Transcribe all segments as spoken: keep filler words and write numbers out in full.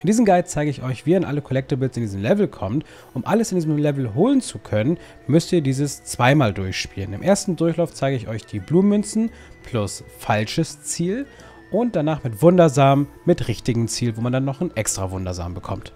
In diesem Guide zeige ich euch, wie ihr an alle Collectibles in diesem Level kommt. Um alles in diesem Level holen zu können, müsst ihr dieses zweimal durchspielen. Im ersten Durchlauf zeige ich euch die Blumenmünzen plus falsches Ziel und danach mit Wundersamen mit richtigem Ziel, wo man dann noch ein extra Wundersamen bekommt.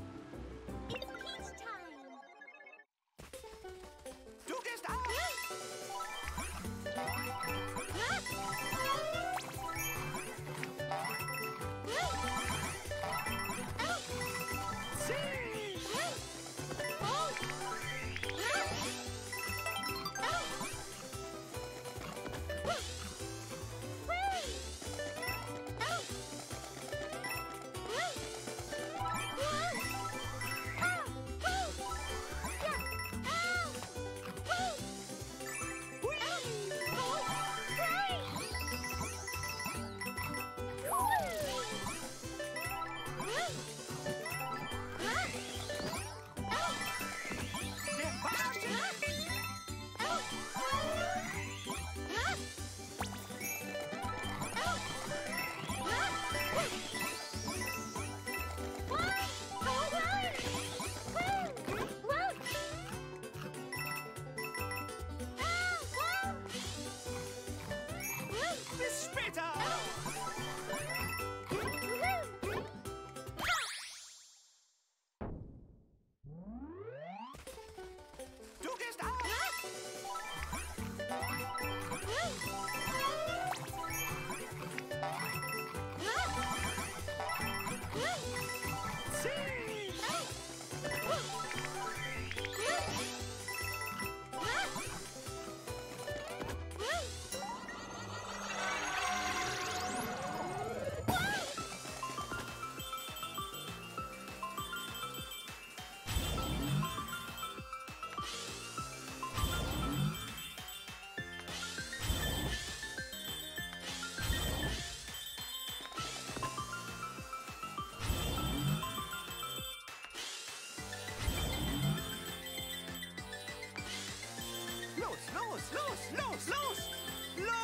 Los, los, los, los! Los!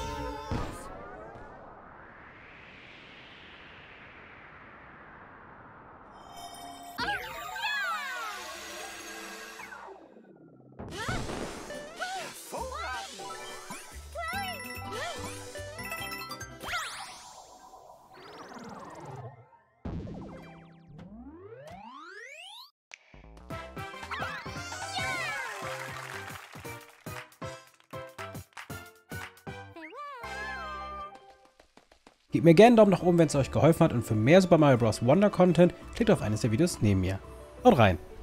Gebt mir gerne einen Daumen nach oben, wenn es euch geholfen hat und für mehr Super Mario Bros. Wonder Content klickt auf eines der Videos neben mir. Haut rein!